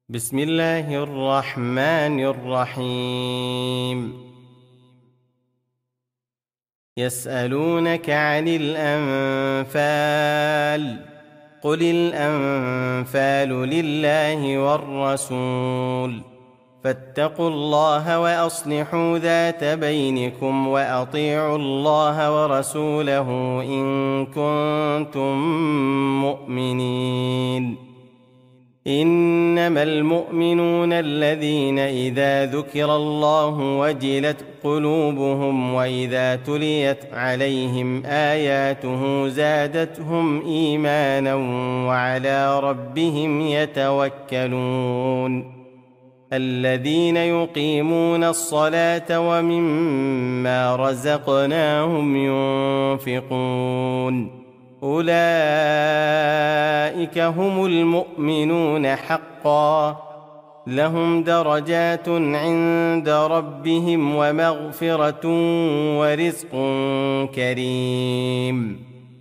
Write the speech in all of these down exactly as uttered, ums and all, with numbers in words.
بسم الله الرحمن الرحيم. يسألونك عن الأنفال قل الأنفال لله والرسول فاتقوا الله وأصلحوا ذات بينكم وأطيعوا الله ورسوله إن كنتم مؤمنين. إنما المؤمنون الذين إذا ذكر الله وجلت قلوبهم وإذا تليت عليهم آياته زادتهم إيمانا وعلى ربهم يتوكلون. الذين يقيمون الصلاة ومما رزقناهم ينفقون أولئك هم المؤمنون حقا لهم درجات عند ربهم ومغفرة ورزق كريم.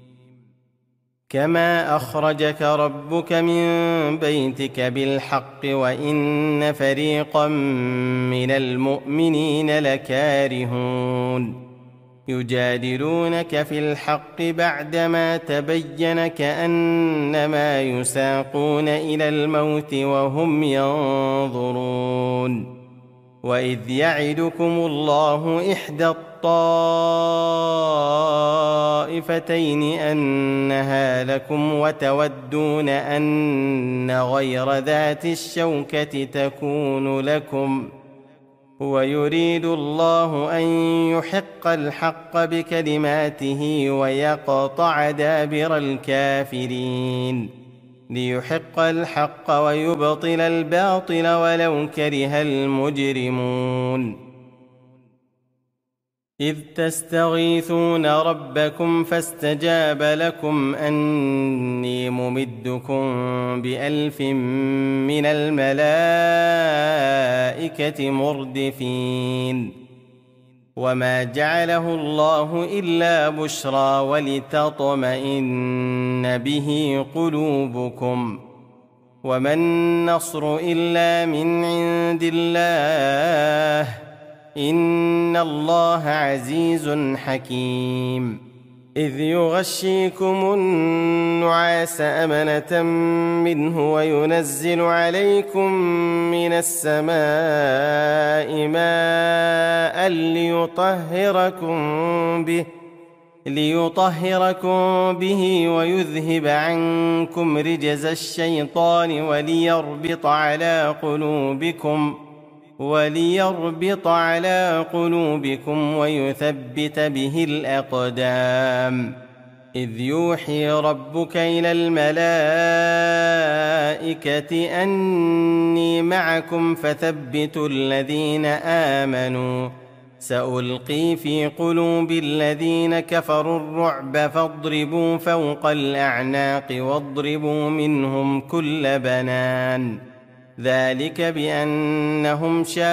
كما أخرجك ربك من بيتك بالحق وإن فريقا من المؤمنين لكارهون يجادلونك في الحق بعدما تبين كأنما يساقون إلى الموت وهم ينظرون. وإذ يعدكم الله إحدى الطائفتين أنها لكم وتودون أن غير ذات الشوكة تكون لكم ويريد الله أن يحق الحق بكلماته ويقطع دابر الكافرين ليحق الحق ويبطل الباطل ولو كره المجرمون. إذ تستغيثون ربكم فاستجاب لكم أني ممدكم بألف من الملائكة مردفين. وما جعله الله إلا بشرى ولتطمئن به قلوبكم وما النصر إلا من عند الله إن الله عزيز حكيم. إذ يغشيكم النعاس أمنة منه وينزل عليكم من السماء ماء ليطهركم به ليطهركم به ويذهب عنكم رجز الشيطان وليربط على قلوبكم وليربط على قلوبكم ويثبت به الأقدام. إذ يوحي ربك إلى الملائكة أني معكم فثبتوا الذين آمنوا سألقي في قلوب الذين كفروا الرعب فاضربوا فوق الأعناق واضربوا منهم كل بنان ذلك بأنهم شاقوا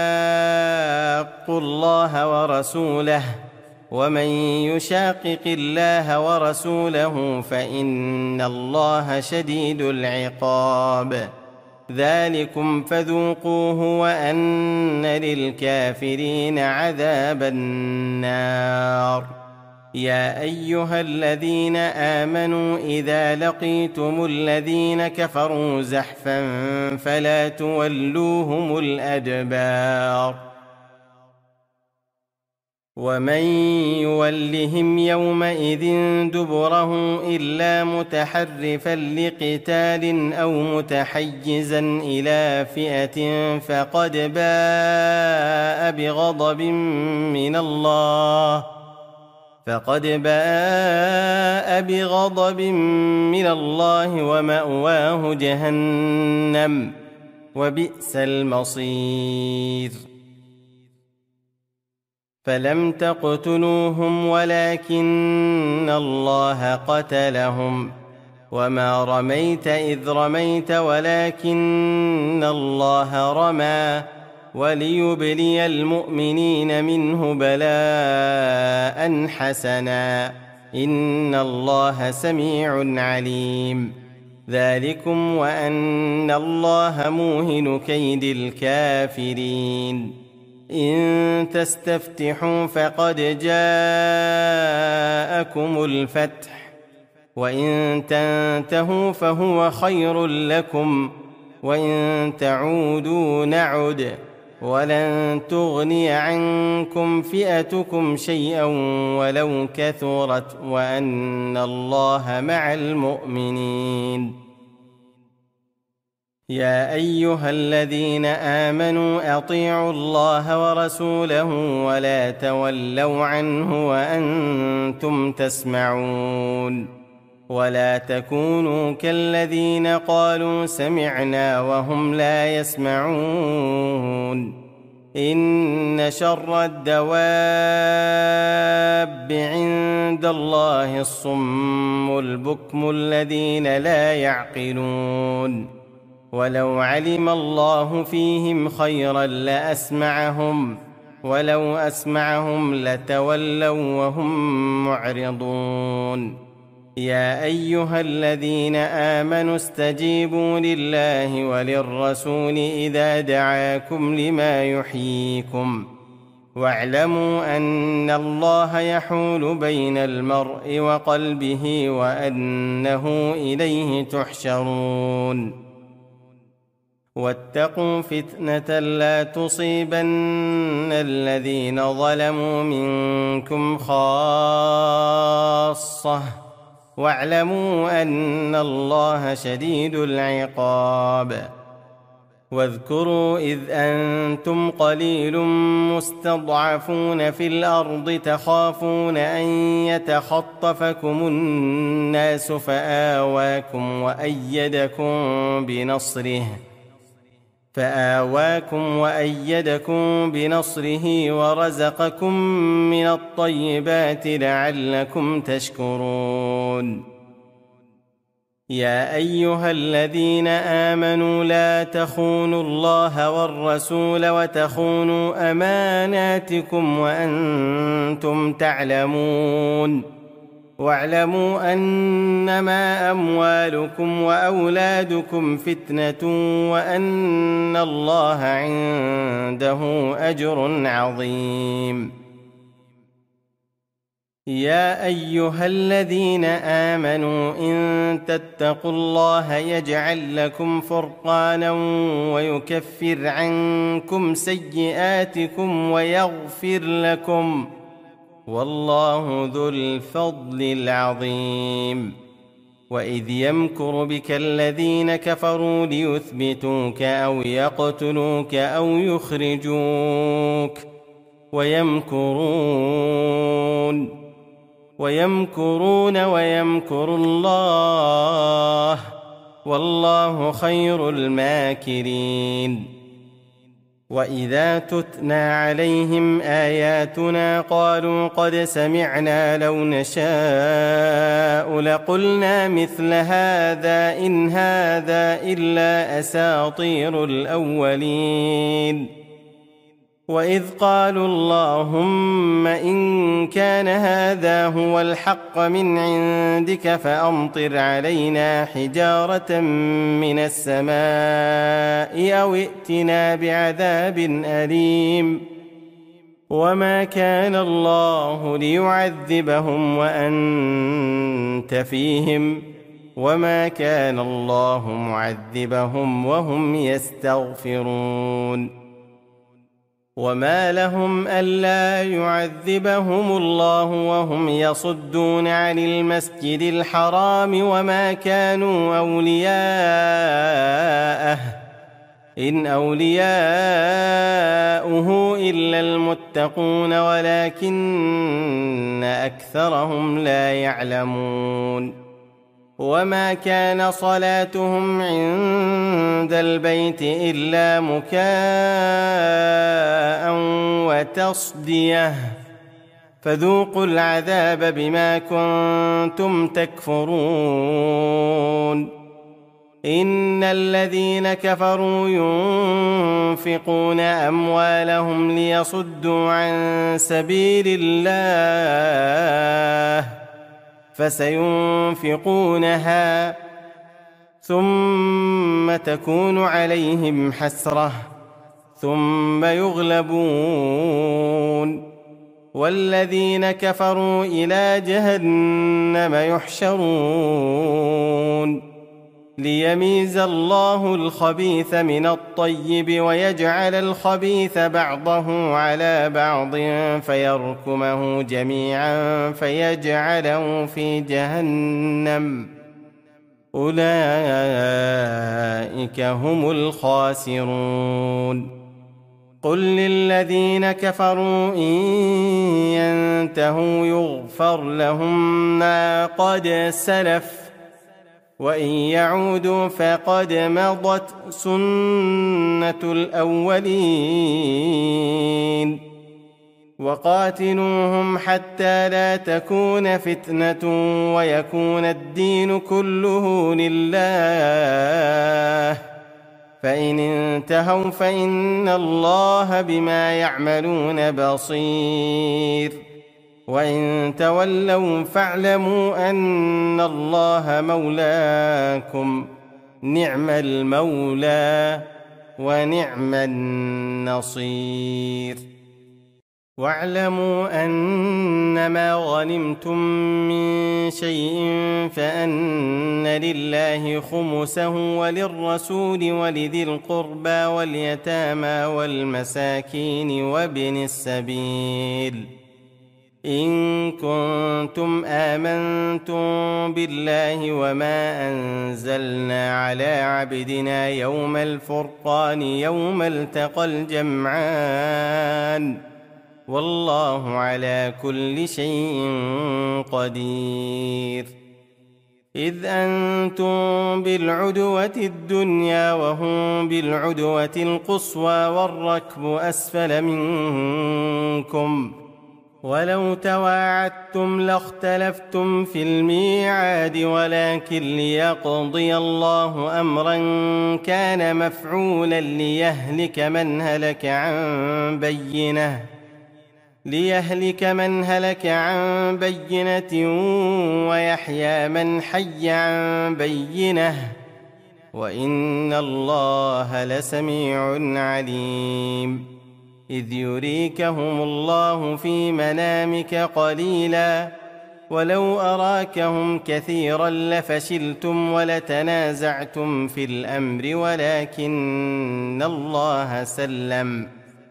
الله ورسوله ومن يشاقق الله ورسوله فإن الله شديد العقاب. ذلكم فذوقوه وأن للكافرين عذاب النار. يا أيها الذين آمنوا إذا لقيتم الذين كفروا زحفا فلا تولوهم الأدبار. ومن يولهم يومئذ دبره إلا متحرفا لقتال أو متحيزا إلى فئة فقد باء بغضب من الله فقد باء بغضب من الله ومأواه جهنم وبئس المصير. فلم تقتلوهم ولكن الله قتلهم وما رميت إذ رميت ولكن الله رمى وليبلي المؤمنين منه بلاء حسنا إن الله سميع عليم. ذلكم وأن الله موهن كيد الكافرين. إن تستفتحوا فقد جاءكم الفتح، وإن تنتهوا فهو خير لكم، وإن تعودوا نعد، ولن تغني عنكم فئتكم شيئا ولو كثرت، وأن الله مع المؤمنين. يا أيها الذين آمنوا أطيعوا الله ورسوله ولا تولوا عنه وأنتم تسمعون، ولا تكونوا كالذين قالوا سمعنا وهم لا يسمعون. إن شر الدواب عند الله الصم البكم الذين لا يعقلون. ولو علم الله فيهم خيرا لأسمعهم، ولو أسمعهم لتولوا وهم معرضون. يا أيها الذين آمنوا استجيبوا لله وللرسول إذا دعاكم لما يحييكم، واعلموا أن الله يحول بين المرء وقلبه وأنه إليه تحشرون. واتقوا فتنة لا تصيبن الذين ظلموا منكم خاصة، واعلموا أن الله شديد العقاب. واذكروا إذ أنتم قليل مستضعفون في الأرض تخافون أن يتخطفكم الناس فآواكم وأيدكم بنصره فآواكم وأيدكم بنصره ورزقكم من الطيبات لعلكم تشكرون. يا أيها الذين آمنوا لا تخونوا الله والرسول وتخونوا أماناتكم وأنتم تعلمون. واعلموا أنما أموالكم وأولادكم فتنة وأن الله عنده أجر عظيم. يا أيها الذين آمنوا إن تتقوا الله يجعل لكم فرقانا ويكفر عنكم سيئاتكم ويغفر لكم، والله ذو الفضل العظيم. وإذ يمكر بك الذين كفروا ليثبتوك أو يقتلوك أو يخرجوك ويمكرون ويمكرون ويمكر الله، والله خير الماكرين. وإذا تتلى عليهم آياتنا قالوا قد سمعنا لو نشاء لقلنا مثل هذا إن هذا إلا أساطير الأولين. وإذ قالوا اللهم إن كان هذا هو الحق من عندك فأمطر علينا حجارة من السماء أو ائتنا بعذاب أليم. وما كان الله ليعذبهم وأنت فيهم، وما كان الله معذبهم وهم يستغفرون. وما لهم ألا يعذبهم الله وهم يصدون عن المسجد الحرام وما كانوا أولياءه إن أولياؤه إلا المتقون ولكن أكثرهم لا يعلمون. وما كان صلاتهم عند البيت إلا مكاء وتصدية، فذوقوا العذاب بما كنتم تكفرون. إن الذين كفروا ينفقون أموالهم ليصدوا عن سبيل الله فسينفقونها ثم تكون عليهم حسرة ثم يغلبون والذين كفروا إلى جهنم يحشرون ليميز الله الخبيث من الطيب ويجعل الخبيث بعضه على بعض فيركمه جميعا فيجعله في جهنم أولئك هم الخاسرون قل للذين كفروا إن ينتهوا يغفر لهم ما قد سلف وإن يعودوا فقد مضت سنة الأولين وقاتلوهم حتى لا تكون فتنة ويكون الدين كله لله فإن انتهوا فإن الله بما يعملون بصير وإن تولوا فاعلموا أن الله مولاكم نعم المولى ونعم النصير واعلموا أنما غنمتم من شيء فأن لله خمسه وللرسول ولذي القربى واليتامى والمساكين وابن السبيل إن كنتم آمنتم بالله وما أنزلنا على عبدنا يوم الفرقان يوم التقى الجمعان والله على كل شيء قدير إذ أنتم بالعدوة الدنيا وهم بالعدوة القصوى والركب أسفل منكم ولو تواعدتم لاختلفتم في الميعاد ولكن ليقضي الله أمرا كان مفعولا ليهلك من هلك عن بينه ليهلك من هلك عن بينة ويحيى من حي عن بينة وإن الله لسميع عليم إذ يريكهم الله في منامك قليلا ولو أراكهم كثيرا لفشلتم ولتنازعتم في الأمر ولكن الله سلم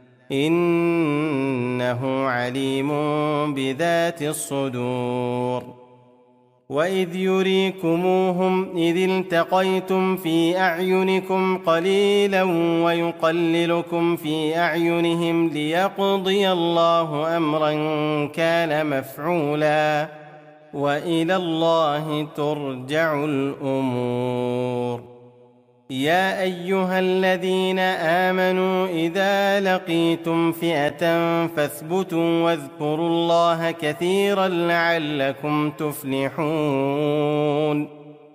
إنه عليم بذات الصدور وإذ يريكموهم إذ التقيتم في أعينكم قليلا ويقللكم في أعينهم ليقضي الله أمرا كان مفعولا وإلى الله ترجع الأمور يا أيها الذين آمنوا إذا لقيتم فئة فاثبتوا واذكروا الله كثيرا لعلكم تفلحون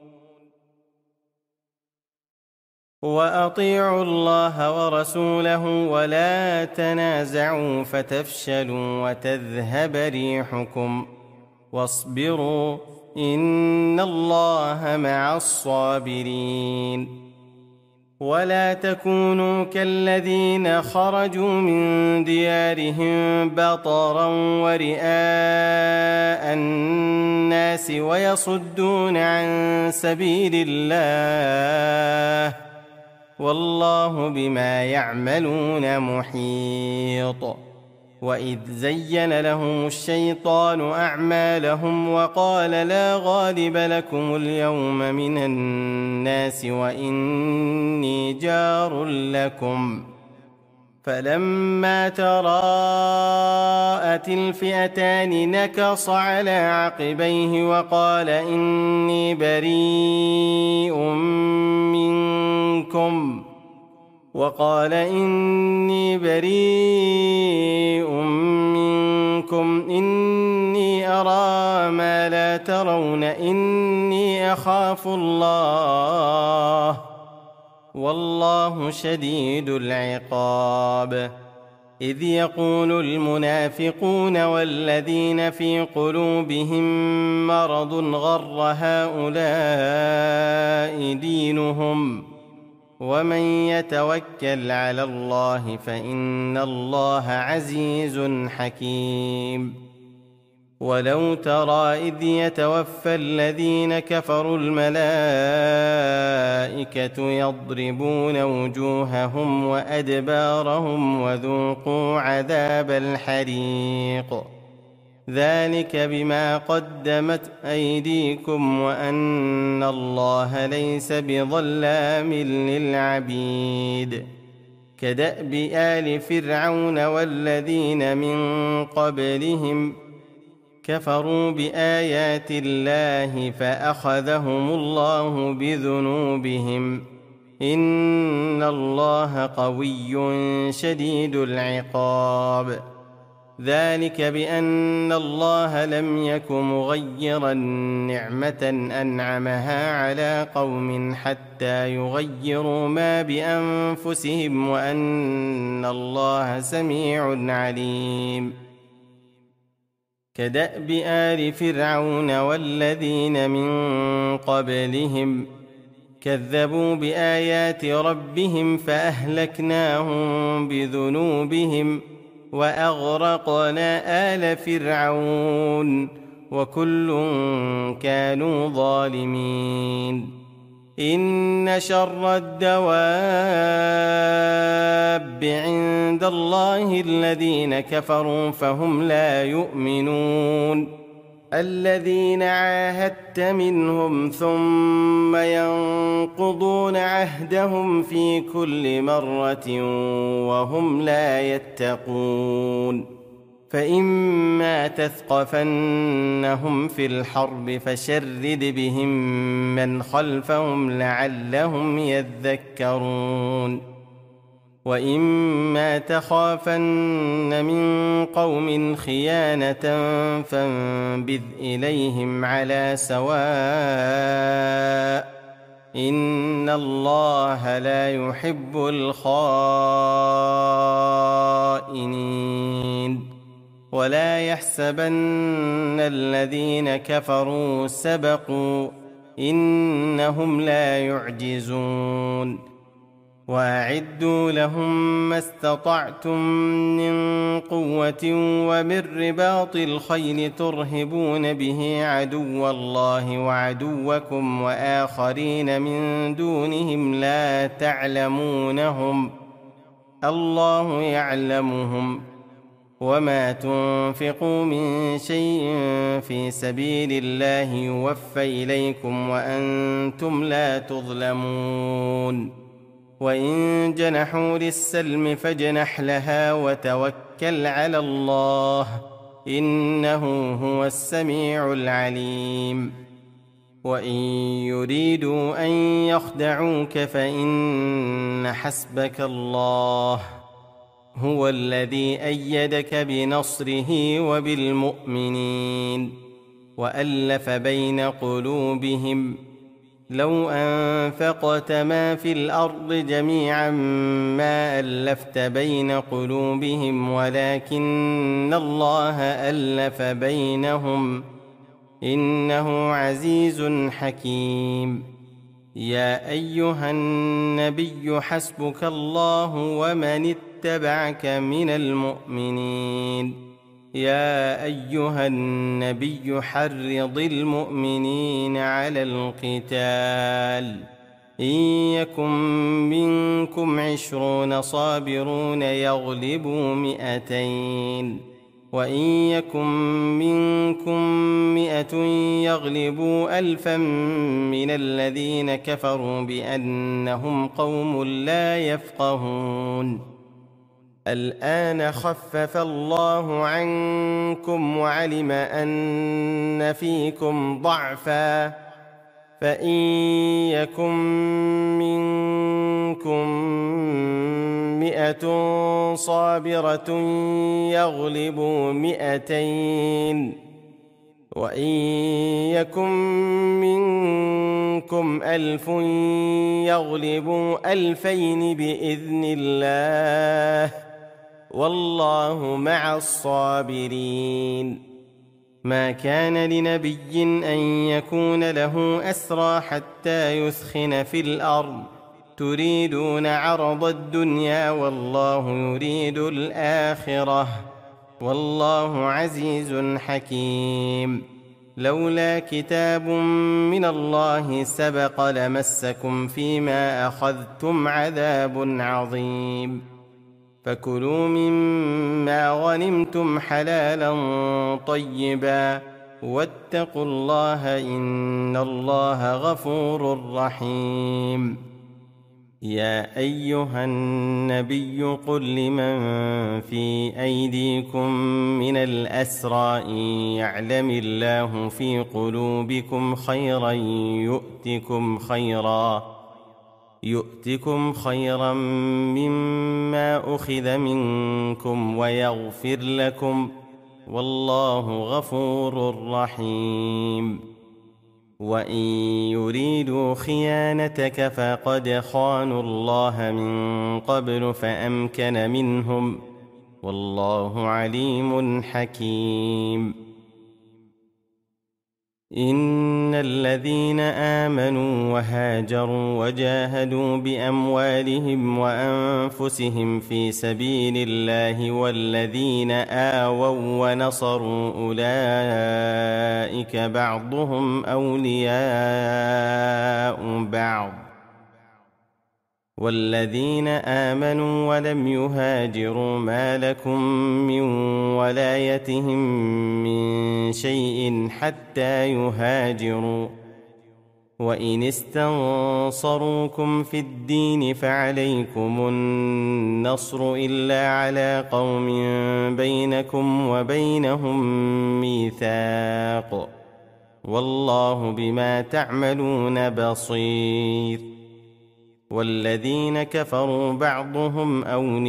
وأطيعوا الله ورسوله ولا تنازعوا فتفشلوا وتذهب ريحكم واصبروا إن الله مع الصابرين ولا تكونوا كالذين خرجوا من ديارهم بطرا ورئاء الناس ويصدون عن سبيل الله والله بما يعملون محيط وإذ زين لهم الشيطان أعمالهم وقال لا غالب لكم اليوم من الناس وإني جار لكم فلما تراءت الفئتان نكص على عقبيه وقال إني بريء منكم وقال إني بريء منكم إني أرى ما لا ترون إني أخاف الله والله شديد العقاب إذ يقول المنافقون والذين في قلوبهم مرض غر هؤلاء دينهم ومن يتوكل على الله فإن الله عزيز حكيم. ولو ترى إذ يتوفى الذين كفروا الملائكة يضربون وجوههم وأدبارهم وذوقوا عذاب الحريق ذلك بما قدمت أيديكم وأن الله ليس بظلام للعبيد. كدأب آل فرعون والذين من قبلهم كفروا بآيات الله فأخذهم الله بذنوبهم إن الله قوي شديد العقاب. ذلك بأن الله لم يك مغيرا نعمة أنعمها على قوم حتى يغيروا ما بأنفسهم وأن الله سميع عليم. كدأب آل فرعون والذين من قبلهم كذبوا بآيات ربهم فأهلكناهم بذنوبهم وأغرقنا آل فرعون وكل كانوا ظالمين. إن شر الدواب عند الله الذين كفروا فهم لا يؤمنون. الذين عاهدت منهم ثم ينقضون عهدهم في كل مرة وهم لا يتقون. فإما تثقفنهم في الحرب فشرد بهم من خلفهم لعلهم يذكرون. وإما تخافن من قوم خيانة فانبذ إليهم على سواء إن الله لا يحب الخائنين. ولا يحسبن الذين كفروا سبقوا إنهم لا يعجزون. وأعدوا لهم ما استطعتم من قوة ومن رباط الخيل ترهبون به عدو الله وعدوكم وآخرين من دونهم لا تعلمونهم الله يعلمهم. وما تنفقوا من شيء في سبيل الله يوفى إليكم وأنتم لا تظلمون. وإن جنحوا للسلم فاجنح لها وتوكل على الله إنه هو السميع العليم. وإن يريدوا أن يخدعوك فإن حسبك الله هو الذي أيدك بنصره وبالمؤمنين وألف بين قلوبهم لو أنفقت ما في الأرض جميعا ما ألفت بين قلوبهم ولكن الله ألف بينهم إنه عزيز حكيم. يا أيها النبي حسبك الله ومن اتبعك من المؤمنين. يا أيها النبي حرض المؤمنين على القتال إن يكن منكم عشرون صابرون يغلبوا مئتين وإن يكن منكم مئة يغلبوا ألفا من الذين كفروا بأنهم قوم لا يفقهون. الآن خفف الله عنكم وعلم أن فيكم ضعفا فإن يكن منكم مئة صابرة يغلبوا مئتين وإن يكن منكم ألف يغلبوا ألفين بإذن الله والله مع الصابرين. ما كان لنبي أن يكون له أسرى حتى يثخن في الأرض تريدون عرض الدنيا والله يريد الآخرة والله عزيز حكيم. لولا كتاب من الله سبق لمسكم فيما أخذتم عذاب عظيم. فكلوا مما غنمتم حلالا طيبا واتقوا الله إن الله غفور رحيم. يا أيها النبي قل لمن في أيديكم من الأسرى إن يعلم الله في قلوبكم خيرا يؤتكم خيرا يؤتكم خيرا مما أخذ منكم ويغفر لكم والله غفور رحيم. وإن يريدوا خيانتك فقد خانوا الله من قبل فأمكن منهم والله عليم حكيم. إن الذين آمنوا وهاجروا وجاهدوا بأموالهم وأنفسهم في سبيل الله والذين آووا ونصروا أولئك بعضهم أولياء بعض والذين آمنوا ولم يهاجروا ما لكم من ولايتهم من شيء حتى يهاجروا وإن استنصروكم في الدين فعليكم النصر إلا على قوم بينكم وبينهم ميثاق والله بما تعملون بصير. والذين كفروا بعضهم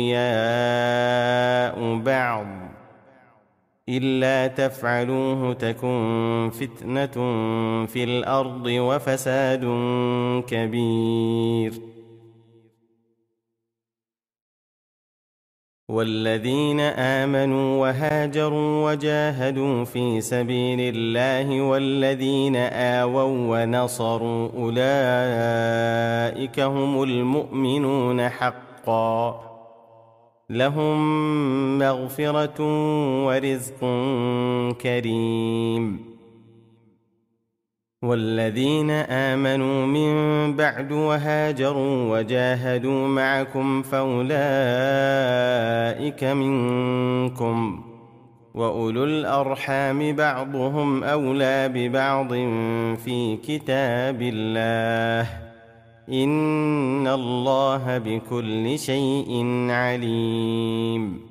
أولياء بعض إلا تفعلوه تكن فتنة في الأرض وفساد كبير. والذين آمنوا وهاجروا وجاهدوا في سبيل الله والذين آووا ونصروا أولئك هم المؤمنون حقا لهم مغفرة ورزق كريم. والذين آمنوا من بعد وهاجروا وجاهدوا معكم فأولئك منكم وأولو الأرحام بعضهم أولى ببعض في كتاب الله إن الله بكل شيء عليم.